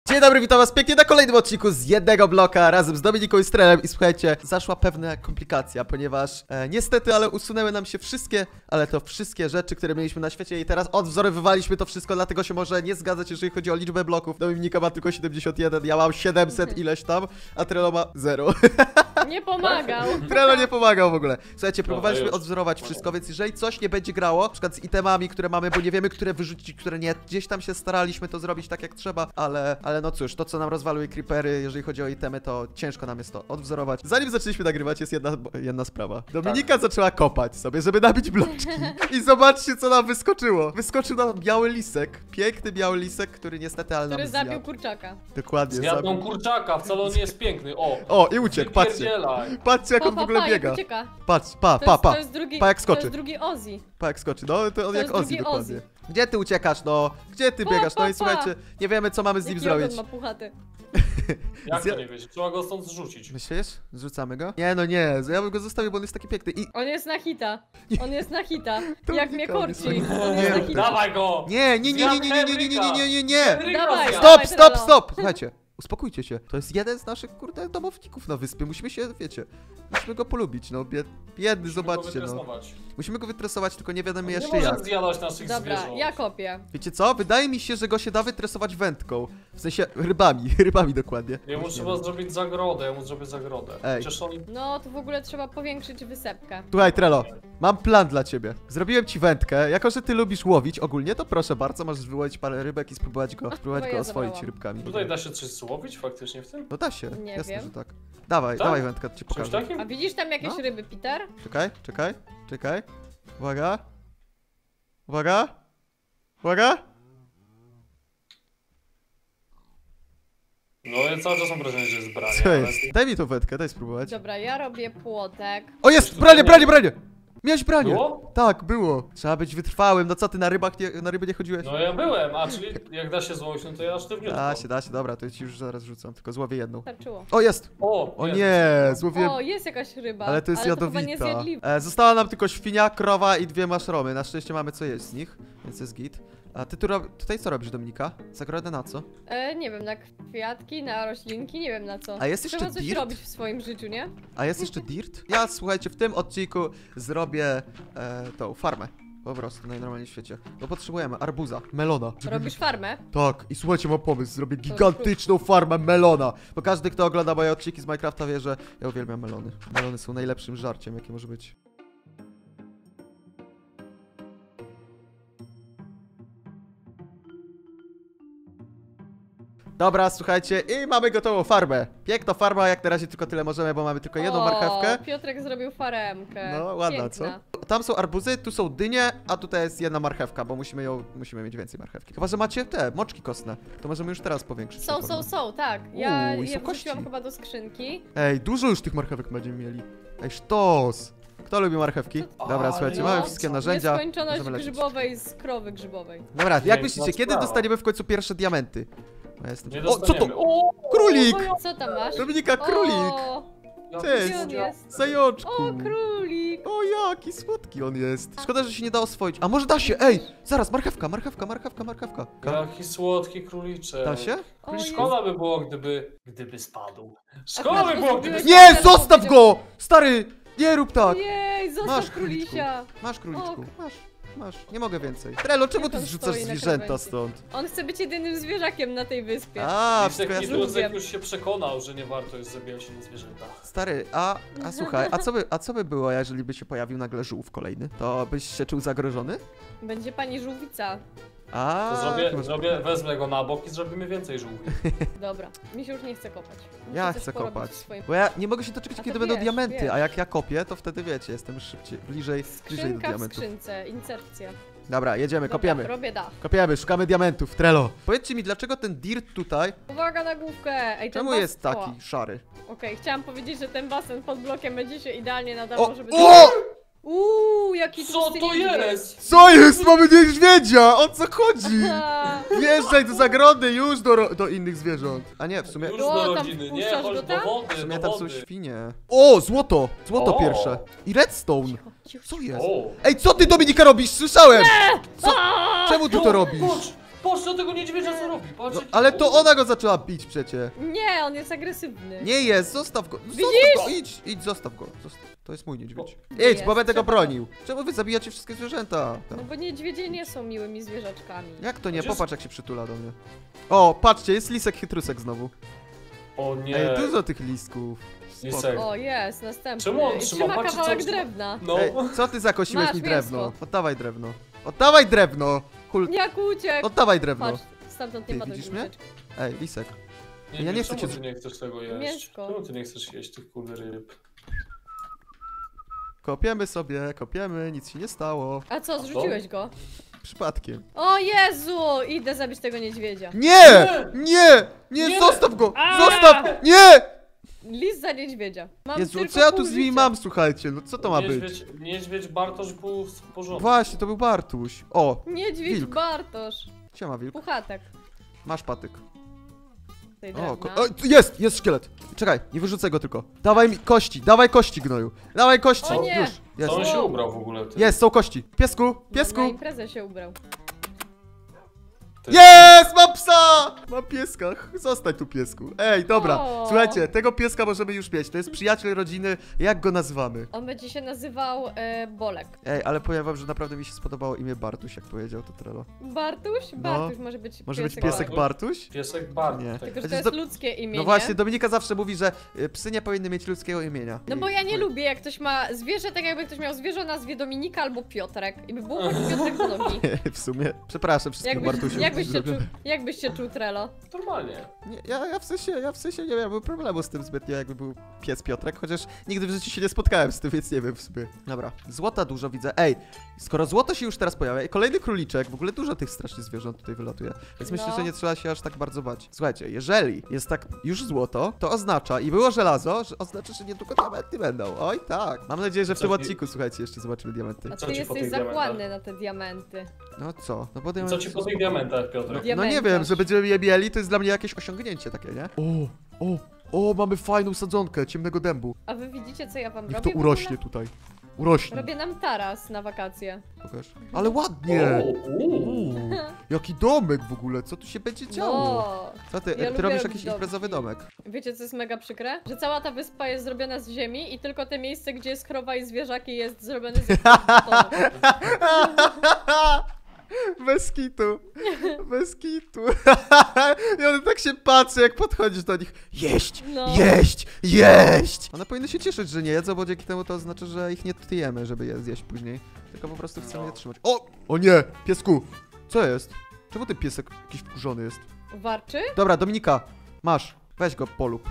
Dzień dobry, witam was pięknie na kolejnym odcinku z jednego bloka razem z Dominiką i Strelem. I słuchajcie, zaszła pewna komplikacja, ponieważ niestety, ale usunęły nam się wszystkie, wszystkie rzeczy, które mieliśmy na świecie i teraz odwzorowywaliśmy to wszystko, dlatego się może nie zgadzać, jeżeli chodzi o liczbę bloków. Dominika ma tylko 71, ja mam 700 ileś tam, a Trello ma 0. Nie pomagał. Trello nie pomagał w ogóle. Słuchajcie, próbowaliśmy odwzorować wszystko, więc jeżeli coś nie będzie grało, na przykład z itemami, które mamy, bo nie wiemy, które wyrzucić, które nie, gdzieś tam się staraliśmy to zrobić tak jak trzeba, ale no cóż, to co nam rozwaluje creepery, jeżeli chodzi o itemy, to ciężko nam jest to odwzorować. Zanim zaczęliśmy nagrywać, jest jedna sprawa. Dominika zaczęła kopać sobie, żeby nabić bloczki. I zobaczcie, co nam wyskoczyło. Wyskoczył nam biały lisek. Piękny biały lisek, który niestety, ale który nam zabił zjadł. kurczaka. Dokładnie. Zjadł kurczaka, wcale on nie jest piękny. O, i uciekł, patrzcie. Patrzcie, jak on w ogóle biega. Ucieka. Patrz, To jest drugi, pa jak skoczy. To jest drugi Ozzy. Pa jak skoczy, no to on jak jest Ozzy drugi dokładnie. Ozzy. Gdzie ty uciekasz, no? Gdzie ty biegasz? No i słuchajcie, nie wiemy, co mamy z nim Jaki zrobić. ogon ma puchaty. Jak to nie wiesz? Trzeba go stąd zrzucić. Myślisz? Zrzucamy go? Nie, no nie, ja bym go zostawił, bo on jest taki piękny i... On jest na hita. On jest na hita. To Jak mnie Dominika, on jest korci. na- On Nie, jest na hita. Dawaj go! Nie! Dawaj, Stop! Trello. Słuchajcie, uspokójcie się. To jest jeden z naszych, kurde, domowników na wyspie. Musimy się, wiecie, musimy go polubić, no. Biedny, zobaczcie, no. Musimy go wytresować, tylko nie wiadomo jeszcze nie jak. może zjadać naszych Dobra, zwierząt. ja kopię. Wiecie co? Wydaje mi się, że go się da wytresować wędką. W sensie rybami dokładnie. Jemu trzeba zrobić zagrodę, ja mu zrobię zagrodę. Ej. Przecież on... No, to w ogóle trzeba powiększyć wysepkę. Słuchaj, Trello, mam plan dla ciebie. Zrobiłem ci wędkę. Jako że ty lubisz łowić ogólnie, to proszę bardzo, możesz wyłowić parę rybek i spróbować go ja oswoić zabrałam. rybkami. Tutaj da się coś złowić faktycznie w tym? No da się, Nie jasne, wiem. że tak. Dawaj, Tak? dawaj wędkę, to ci Czymś pokażę. takim? A widzisz tam jakieś No. ryby, Peter? Czekaj. Uwaga. No ja cały czas mam wrażenie, że jest branie. Co ale- jest? Daj mi tą wędkę, daj spróbować. Dobra, ja robię płotek. O, jest! Branie! Miałeś branie! Było? Tak, było. Trzeba być wytrwałym. No co, ty na ryby nie chodziłeś? No ja byłem, a czyli jak da się złowić, no to ja sztywniutko. Da się, dobra, to ci już zaraz rzucam, tylko złowię jedną. Starczyło. O, jest! O Nie, jest. złowiłem... O, jest jakaś ryba. Ale to jest chyba jadowita. niezjadliwe. Została nam tylko świnia, krowa i 2 maszromy. Na szczęście mamy co jeść z nich, więc jest git. A ty tutaj co robisz, Dominika? Zagrodę na co? Nie wiem, na kwiatki, na roślinki, nie wiem na co. A jest jeszcze Trzeba coś dirt? robić w swoim życiu, nie? A jest jeszcze dirt? Ja, słuchajcie, w tym odcinku zrobię tą farmę. Po prostu, najnormalniej w świecie. Bo potrzebujemy arbuza, melona. Robisz farmę? Tak, i słuchajcie, mam pomysł, zrobię gigantyczną farmę melona. Bo każdy, kto ogląda moje odcinki z Minecrafta, wie, że ja uwielbiam melony. Melony są najlepszym żarciem, jakie może być. Dobra, słuchajcie, i mamy gotową farmę. Piękna farma, jak na razie tylko tyle możemy, bo mamy tylko jedną marchewkę. Piotrek zrobił faremkę. No, ładna, Piękna. co? Tam są arbuzy, tu są dynie, a tutaj jest jedna marchewka, bo musimy mieć więcej marchewki. Chyba że macie te moczki kostne, to możemy już teraz powiększyć. tę formę. Są, tak. Ja I są je kości. wrzuciłam chyba do skrzynki. Ej, dużo już tych marchewek będziemy mieli. Ej, sztos! Kto lubi marchewki? Dobra, Ale słuchajcie, no, mamy wszystkie narzędzia. Nieskończoność możemy lecieć. grzybowej z krowy grzybowej. Dobra, jak Piękna myślicie, kiedy sprawa. dostaniemy w końcu pierwsze diamenty? Ja jestem... Nie O, co dostaniemy. to? O, Królik! Co tam masz? Dominika, królik! O, Cześć. gdzie on jest? Zajączku! O, królik! O, jaki słodki on jest. Szkoda, że się nie da oswoić. A może da się? Ej, zaraz, marchewka. jaki słodki króliczek. Da się? O, jest. Szkoda by było, gdyby spadł. Szkoda by było, gdyby zrobiłeś- Nie, zostaw go! Stary, nie rób tak! Jej, zostaw Masz, króliczku. królisia. Masz, króliczku, O. masz. Nie mogę więcej. Trello, czemu Jak ty on zrzucasz stoi na zwierzęta krawędzi. stąd? On chce być jedynym zwierzakiem na tej wyspie. A, Lisek wszystko jasne. Nituzek już się przekonał, że nie warto jest zabijać się na zwierzęta. Stary, a słuchaj, a co by było, jeżeli by się pojawił nagle żółw kolejny? To byś się czuł zagrożony? Będzie pani żółwica. A, To wezmę go na bok i zrobimy więcej żółwi. Dobra, mi się już nie chce kopać. Muszę Ja coś chcę porobić kopać. w swoim- Bo ja nie mogę się doczekać, A kiedy to będą wiesz, diamenty, wiesz. a jak ja kopię, to wtedy wiecie, jestem szybciej, bliżej do Skrzynka w diamentów. skrzynce, insercja. Dobra, jedziemy, Dobra, kopiemy. robię dach. Kopiemy, szukamy diamentów, Trello. Powiedzcie mi, dlaczego ten dirt tutaj, Uwaga na główkę! Ej, ten czemu basen... jest taki szary? Okej, chciałam powiedzieć, że ten basen pod blokiem będzie się idealnie nadawał, O! żeby... O! Jaki Co tłusty to niedźwiedź. jest? Co jest? Mamy niedźwiedzia! O co chodzi? A, Wjeżdżaj do zagrody już do innych zwierząt. A nie, w sumie... Już O, do tam rodziny, nie, wpuszczasz chodź go do tam? W wody, sumie do tam są wody. świnie. O, złoto! Złoto O. pierwsze. I redstone. cicho. Co jest? O! Ej, co ty, Dominika, robisz? Słyszałem! Co? A! Czemu ty to robisz? Kurcz! Patrz na tego niedźwiedzia, co robi. Patrz, No, jaki ale to kurde. ona go zaczęła bić przecie. Nie, on jest agresywny. Nie jest, zostaw go. Zostaw Widzisz? go, idź, zostaw go. To jest mój niedźwiedź. Nie Idź, bo jest, będę go trzeba. bronił. Czemu wy zabijacie wszystkie zwierzęta? No bo niedźwiedzie nie są miłymi zwierzaczkami. Jak to nie? Gdzie jest- Popatrz jak się przytula do mnie. O, patrzcie, jest lisek chytrusek znowu. O nie. Ej, dużo tych listków. Spoko. Lisek. O, jest, następny. Czemu on I trzyma? trzyma Patrzcie, kawałek co trzyma. drewna. No. Ej, co ty zakosiłeś Masz mi drewno? mięsko. Oddawaj drewno. Oddawaj drewno! Jak uciekł. Oddawaj drewno. Patrz, stamtąd nie Ty, ma widzisz drugiej mnie? ucieczki. Ej, lisek. Nie, Ja nie chcę czemu cię- ty nie chcesz tego jeść? Mięsko. Czemu ty nie chcesz jeść tych kurde ryb? Kopiemy sobie, kopiemy, nic się nie stało. A co, zrzuciłeś go? Przypadkiem. O Jezu! Idę zabić tego niedźwiedzia. Nie! Nie! Nie! Zostaw go! A! Zostaw! Nie! List za niedźwiedzia. Mam Jezu, tylko co ja tu pół z nimi życia. mam, słuchajcie? No co to ma być? Niedźwiedź Bartosz był w porządku. Właśnie, to był Bartuś. O, Niedźwiedź Wilk. Bartosz. siema wilk. Puchatek. Masz patyk. Tej O, drewna. jest szkielet. Czekaj, nie wyrzucę go tylko. Dawaj mi kości, gnoju. Dawaj kości. O nie. Już, jest. Co on się Wow. ubrał w ogóle? Ty? Jest, są kości. Piesku, Na piesku. imprezę się ubrał. Ty. Jest, mam psa! Mam pieska. Zostań tu, piesku. Ej, dobra. O. Słuchajcie, tego pieska możemy już mieć. To jest przyjaciel rodziny. Jak go nazywamy? On będzie się nazywał Bolek. Ej, ale powiem wam, że naprawdę mi się spodobało imię Bartuś, jak powiedział to Trello. Bartuś? Bartuś może być Może być piesek piesek Bartuś. Bartuś? Piesek Bartosz. Nie. Tak. Tylko, że to Chociaż jest do- ludzkie imię, No nie? właśnie, Dominika zawsze mówi, że psy nie powinny mieć ludzkiego imienia. No bo ja nie lubię, jak ktoś ma zwierzę, tak jakby ktoś miał zwierzę o nazwie Dominika albo Piotrek. I by było choć Piotrek do nogi. W sumie. Przepraszam wszystkich Bartusiów. Jak byś się czuł, Trello? Normalnie. Nie, ja w sensie nie miałbym problemu z tym zbytnio, jakby był pies Piotrek, chociaż nigdy w życiu się nie spotkałem z tym, więc nie wiem w sumie. Dobra, złota dużo widzę. Ej, skoro złoto się już teraz pojawia, kolejny króliczek, w ogóle dużo tych strasznie zwierząt tutaj wylatuje, więc myślę, No. że nie trzeba się aż tak bardzo bać. Słuchajcie, jeżeli jest tak już złoto, to oznacza, i było żelazo, że oznacza, że niedługo diamenty będą. Oj tak. Mam nadzieję, że w Co tym ci- odcinku, słuchajcie, jeszcze zobaczymy diamenty. A Co ty ci po jesteś tych zakładny na te diamenty. No co? No bo Co diamenty ci są po tych spoko. diamentach, Piotrek? No nie wiem, że będziemy je mieli, to jest dla mnie jakieś osiągnięcie takie, nie? O, mamy fajną sadzonkę ciemnego dębu. A wy widzicie, co ja wam Niech robię? to w urośnie ogóle? tutaj. Urośnie. Robię nam taras na wakacje. Pokaż. Ale ładnie! Uuu. Uuu, jaki domek w ogóle, co tu się będzie działo? No. Co ty, ja ty lubię robisz robić jakiś domki. imprezowy domek? Wiecie, co jest mega przykre? Że cała ta wyspa jest zrobiona z ziemi i tylko te miejsce, gdzie jest krowa i zwierzaki jest zrobione z betonu. Bez kitu. Bez kitu. I one tak się patrzy, jak podchodzisz do nich. Jeść! No. Jeść! Jeść! One powinny się cieszyć, że nie jedzą, bo dzięki temu to oznacza, że ich nie tyjemy, żeby je zjeść później. Tylko po prostu chcemy je trzymać. O! O nie! Piesku! Co jest? Czemu ten piesek jakiś wkurzony jest? Warczy? Dobra, Dominika, masz. Weź go, polub.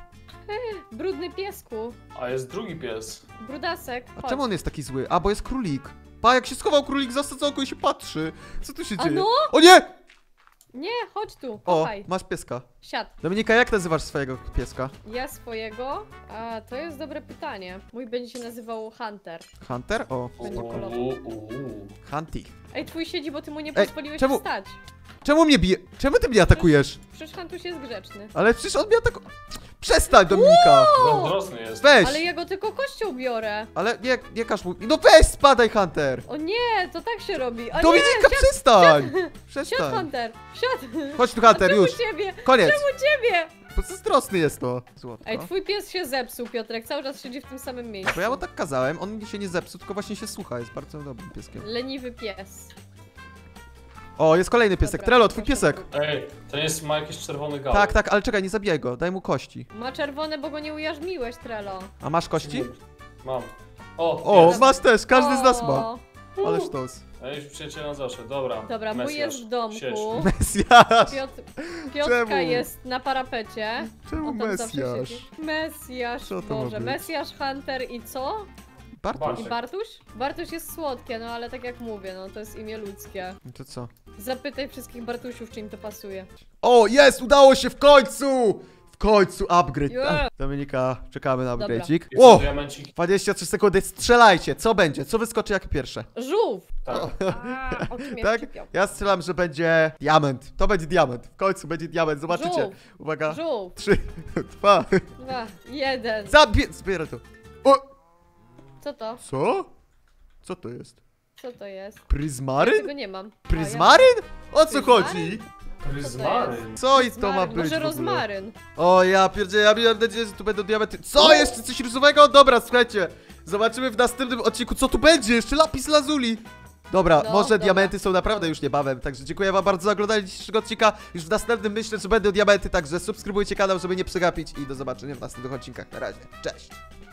Brudny piesku. A jest drugi pies. Brudasek. A Chodź. czemu on jest taki zły? A, bo jest królik. Pa, jak się schował królik za sadzonką i się patrzy. Co tu się A dzieje? no? O nie! Nie, chodź tu, O, kochaj. masz pieska. Siad. Dominika, jak nazywasz swojego pieska? Ja swojego? A, to jest dobre pytanie. Mój będzie się nazywał Hunter. Hunter? O, Będzie spoko. polował. Hunty. Ej, twój siedzi, bo ty mu nie Ej, pozwoliłeś czemu? wstać. Czemu mnie bije? Czemu ty mnie atakujesz? Przecież Huntuś jest grzeczny. Ale przecież on mnie atakuje. Przestań, Dominika! Zazdrosny jest. Weź! Ale ja go tylko kością biorę. Ale nie każ mu. No weź, spadaj, Hunter! O nie, to tak się robi. A Dominika, przestań! nie, siad Przestań. Hunter, siad. Chodź tu, Hunter, Czemu już. ciebie? Koniec. Czemu ciebie? Bo zazdrosny jest to. Złotko. Ej, twój pies się zepsuł, Piotrek, cały czas siedzi w tym samym miejscu. Bo ja mu tak kazałem, on się nie zepsuł, tylko właśnie się słucha, jest bardzo dobrym pieskiem. Leniwy pies. O, jest kolejny piesek. Dobra, Trello, twój proszę piesek. bardzo. Ej, to jest ma jakiś czerwony gałek. Tak, tak, ale czekaj, nie zabijaj go, daj mu kości. Ma czerwone, bo go nie ujarzmiłeś, Trello. A masz kości? Mam. O, O, jest. masz też, każdy z nas ma. O, Ale sztos. Ej, przyjaciel na zawsze, dobra. Dobra, mój Mesjasz. jest w domku. Siedź. Mesjasz! Piotrka Czemu? jest na parapecie. Czemu On tam zawsze Mesjasz? siedzi. Mesjasz, Co to ma Boże. być? Mesjasz, Hunter i co? Bartosz. I Bartuś? Bartuś jest słodkie, no ale tak jak mówię, no to jest imię ludzkie. To co? Zapytaj wszystkich Bartusiów, czy im to pasuje. O, jest! Udało się w końcu! W końcu upgrade. Yeah. Dominika, czekamy na Dobra. upgrade'ik. Jest O! diamencik. 23 sekundy, strzelajcie! Co będzie? Co wyskoczy jak pierwsze? Żółw! Tak. A, o czym Tak? tak? Ja strzelam, że będzie diament. To będzie diament. W końcu będzie diament, zobaczycie. Żółw. Uwaga. Żółw! 3, 2. 2, 1. Zbierę to. O! Co to? Co? Co to jest? Co to jest? Ja Pryzmaryn? tego nie mam. Pryzmaryn? O co Pryzmaryn? chodzi? Pryzmaryn. Co i to ma być Może w ogóle? rozmaryn. O ja pierdzielę, ja miałem nadzieję, że tu będą diamenty. Co? Jeszcze coś różowego? Dobra, słuchajcie. Zobaczymy w następnym odcinku, co tu będzie. Jeszcze lapis lazuli. Dobra, No, może dobra. diamenty są naprawdę już niebawem. Także dziękuję wam bardzo za oglądanie dzisiejszego odcinka. Już w następnym myślę, że będą diamenty, także subskrybujcie kanał, żeby nie przegapić. I do zobaczenia w następnych odcinkach. Na razie. Cześć.